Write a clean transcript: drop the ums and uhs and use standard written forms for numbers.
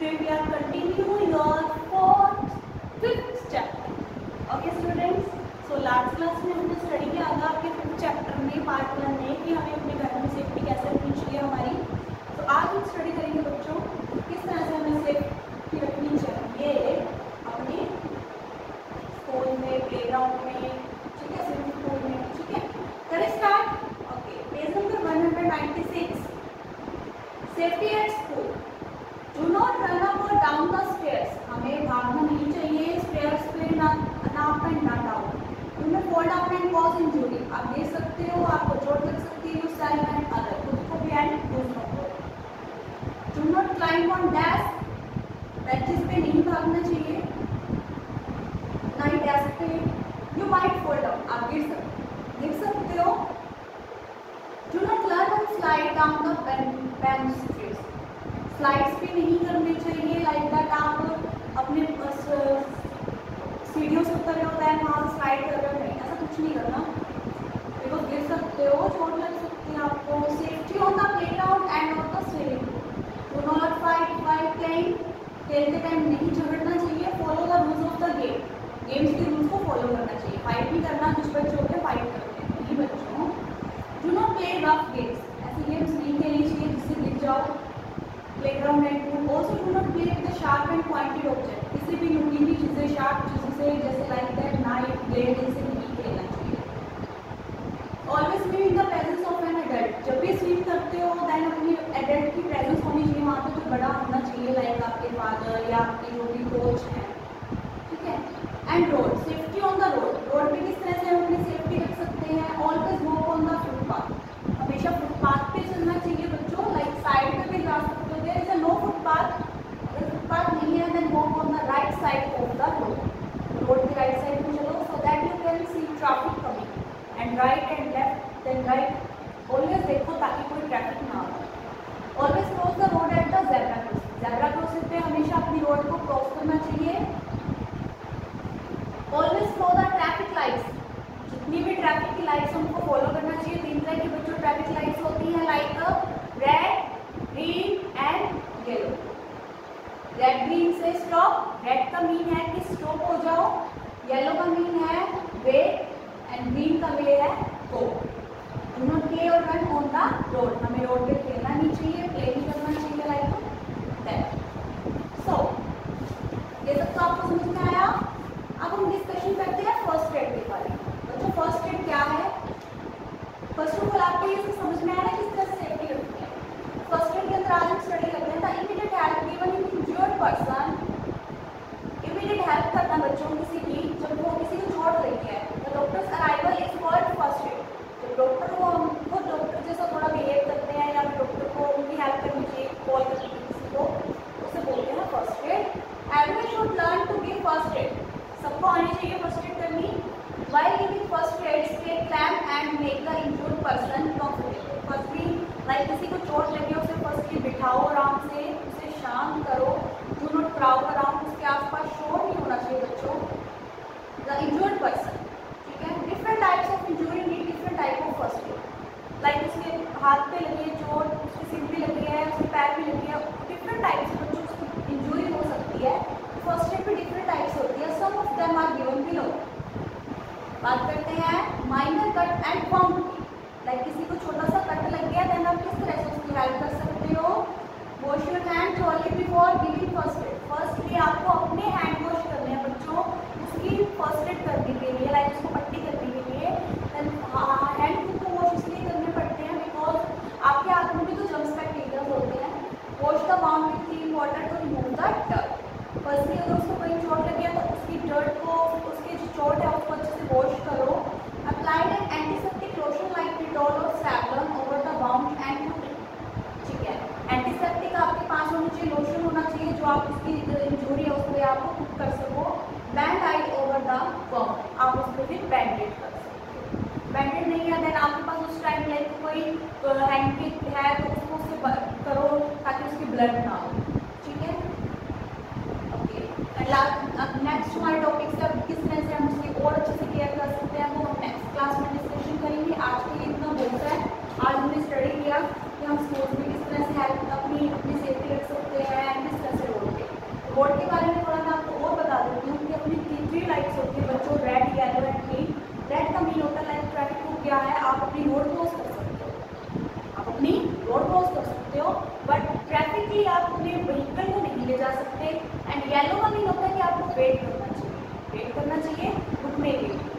Today we are continuing your fifth chapter. Okay students, so last class में हमने study किया था आपके फिफ्थ चैप्टर में पार्ट 1 में कि हमें अपने घर में सेफ्टी कैसे रखनी चाहिए हमारी। तो आज हम स्टडी करेंगे बच्चों किस तरह से हमें सेफ्टी रखनी चाहिए अपने स्कूल में, प्लेग्राउंड में, ठीक है, स्विमिंग पूल में, ठीक है। करें start. Okay, page number 196, safety at school. Do not run up और डाउन द स्टेयर्स, हमें भागना नहीं चाहिए स्टेयर्स पे, ना अप एंड ना down. Do not fall down and cause injury, आप देख सकते हो आपको चोट लग सकती है, योरसेल्फ एंड अदर, खुद को भी एंड दूसरों को। Do not climb on desk, benches पे नहीं भागना चाहिए, ना ही डेस्क पे। यू माइट फॉल डाउन, आप गिर सकते हो। Do not learn and slide down the bench stairs, slides भी नहीं करनी चाहिए लाइक दैट आप अपने सीढ़ियों से उतर रहे होता है वहाँ से स्लाइड कर रहे हो, नहीं, ऐसा कुछ नहीं करना, बिकॉज गिर सकते हो, चोट लग सकती है आपको। Safety on the playground and on the swimming pool. Do not fight while playing, खेलते टाइम नहीं झगड़ना चाहिए। Follow the rules of the game, games के रूल्स को फॉलो करना चाहिए। फाइट नहीं करना, कुछ बच्चे होते हैं फाइट करते हैं, नहीं बच्चों। Do not play rough games, ऐसी गेम्स नहीं खेलनी चाहिए जिससे गिर जाओ। Playground and pool. Also do not play with the sharp and pointed object, किसी भी नुकीली चीज़ें, शार्प चीज़ों से, जैसे लाइक दैट नाइफ, ब्लेड, इनसे नहीं खेलना चाहिए। Always swim in the presence of an adult, जब भी स्विम करते हो देन अपनी एडल्ट की प्रेजेंस होनी चाहिए वहाँ पे, जो बड़ा होना चाहिए लाइक आपके फादर या आपके जो भी कोच हैं, ठीक है। And road, safety on the road, road पे किस तरह से हम अपनी सेफ्टी रख सकते हैं। Always walk on the footpath, हमेशा फुटपाथ पे चलना चाहिए बच्चों, लाइक साइड पे भी जा सकते हो। There is a no footpath, अगर फुटपाथ नहीं है then walk on the right side of the road, road के राइट साइड में चलो, so that you can see traffic coming and right and left then right. Always देखो ताकि कोई traffic ना हो। Always cross the road at the zebra crossing, zebra crossing पे हमेशा अपनी रोड को क्रॉस करना चाहिए। Always follow the traffic lights, जितनी भी ट्रैफिक की लाइट्स हमको फॉलो करना चाहिए। 3 तरह की बच्चों ट्रैफिक लाइट्स होती हैं, like red, green and yellow. Red green से स्टॉप, रेड का मीन है कि स्टॉप हो जाओ, येलो का मीन है वेट एंड ग्रीन का वे है गो। डू नॉट प्ले और रन ऑन द रोड, हमें रोड पे खेलना नहीं चाहिए, प्ले नहीं करना चाहिए लाइक दैट। सो ये सब तो आपको समझ में आया। अब हम डिस्कशन करते हैं फर्स्ट एड के बारे में। बच्चों फर्स्ट एड क्या है? फर्स्ट ऑफ ऑल आपको ये सब समझ में आया ना किस तरह से सेफ्टी रखनी है। फर्स्ट एड के अंदर आज हम स्टडी करते हैं the immediate help given in injured person. Immediate help करना बच्चों किसी की, जब वो किसी को चोट लगी है, the doctor's arrival is called first aid. जब डॉक्टर को हम खुद डॉक्टर जैसा थोड़ा बिहेव करते हैं या डॉक्टर को उनकी हेल्प करनी चाहिए, कॉल करनी चाहिए किसी को, उसे बोलते हैं first aid. Everyone should learn to give first aid, सबको आनी चाहिए फर्स्ट एड करनी। While giving first aid, stay calm and make the injured person comfortable. Firstly, like किसी को चोट लगी है उसे फर्स्टली बिठाओ आराम से, उसे शांत करो। Do not crowd around, उसके आसपास शोर नहीं होना चाहिए बच्चों। The injured person, ठीक है। Different types of injury need different type of first aid. Like उसके हाथ पे लगी है चोट, उसके सिर पे लगी है, उसके पैर पे लगी है, different types से बच्चों उसकी इंजरी हो सकती है। फर्स्ट एड पे different types होती है, some of them are given below. बात करते हैं माइनर कट एंड वाउंड की। लाइक किसी को छोटा सा कट लग गया देन आप किस तरह से उसकी हेल्प कर सकते हो। Wash your hand thoroughly before giving first aid, firstly आपको अपने हैंड वॉश करने हैं बच्चों उसकी फर्स्ट एड करने के लिए, लाइक उसको पट्टी करने के लिए। देन हैंड को वॉश इसलिए करने पड़ते हैं बिकॉज आपके हाथ में भी तो जर्म्स बैक्टीरिया होते हैं। Wash the wound with clean water to remove the dirt. Firstly अगर उसको कहीं चोट लगी है तो उसकी डर्ट को, उसकी जो चोट है उसको अच्छे से वॉश करो। Applied an antiseptic lotion like Dettol और Savlon over the wound and put it, ठीक है। एंटीसेप्टिक आपके पास होना चाहिए, लोशन होना चाहिए जो आप उसकी इंजरी है उस पर आपको पुट कर सको। Band aid over the wound, आप उस पर फिर बैंडेड कर सकते। बैंडेड नहीं है देन आपके पास उस टाइम लाइक कोई हैंकी है तो उसको उससे करो ताकि उसकी ब्लड ना हो, ठीक है। नेक्स्ट हमारे टॉपिक से किस तरह से हम उसकी और अच्छे से केयर कर सकते हैं वो हम नेक्स्ट क्लास में डिस्कशन करेंगे। आज के लिए इतना बहुत है। आज हमने स्टडी किया कि हम स्कूल में किस तरह से हेल्प अपनी सेफ्टी रख सकते हैं, किस तरह से रोड वेट करना चाहिए, वेट करना चाहिए, रुकने के लिए।